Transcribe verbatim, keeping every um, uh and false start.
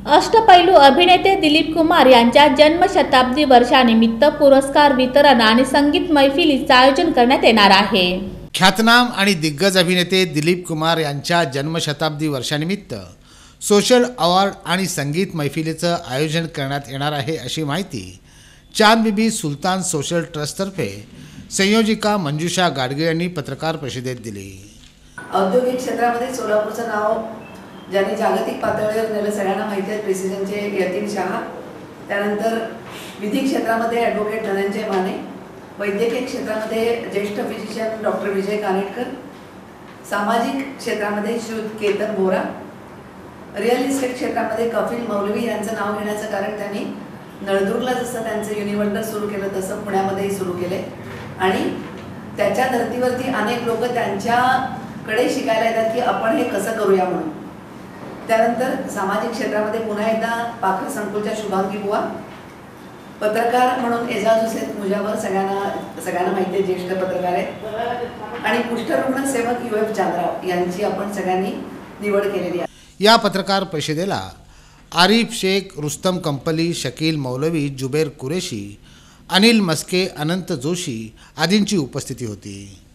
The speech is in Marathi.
अष्टपैलू अभिनेते दिलीप कुमार यांच्या जन्मशताब्दी वर्षानिमित्त पुरस्कार वितरण आणि संगीत मैफिलीचे आयोजन करण्यात येणार आहे। ख्यातनाम आणि दिग्गज अभिनेते दिलीप कुमार यांच्या जन्मशताब्दी वर्षानिमित्त सोशल अवॉर्ड आणि संगीत मैफिलीचं आयोजन करण्यात येणार आहे अशी माहिती चांद बीबी सुलतान सोशल ट्रस्टतर्फे संयोजिका मंजुषा गाडगे यांनी पत्रकार परिषदेत दिली। औद्योगिक क्षेत्रामध्ये सोलापूरचं नाव ज्यांनी जागतिक पातळीवर नेलं सगळ्यांना माहिती आहे, प्रेसिडेंटचे यतीन शहा, त्यानंतर विधी क्षेत्रामध्ये ॲडव्होकेट धनंजय माने, वैद्यकीय क्षेत्रामध्ये ज्येष्ठ फिजिशियन डॉक्टर विजय कानेटकर, सामाजिक क्षेत्रामध्ये श्री केतन बोरा, रिअल इस्टेट क्षेत्रामध्ये कफील मौलवी यांचं नाव घेण्याचं कारण त्यांनी नळदुर्गला जसं त्यांचं युनिवर्सल सुरू केलं तसं पुण्यामध्येही सुरू केले आणि त्याच्या धर्तीवरती अनेक लोक त्यांच्याकडे शिकायला येतात की आपण हे कसं करूया म्हणून। त्यानंतर सामाजिक क्षेत्रामध्ये पुन्हा एकदा पाखर संकुलच्या शुभांगी बुवा, पत्रकार म्हणून एजाज हुसेन मुजावर सगळ्यांना सगळ्यांना माहिती आहे, ज्येष्ठ पत्रकार आहेत, आणि कुष्ठरुग्ण सेवक यू एफ चांद्राव यांची आपण सगळ्यांनी निवड केलेली आहे। या पत्रकार परिषदेला आरिफ शेख, रुस्तम कंपली, शकील मौलवी, जुबेर कुरेशी, अनिल मस्के, अनंत जोशी आदींची उपस्थिती होती।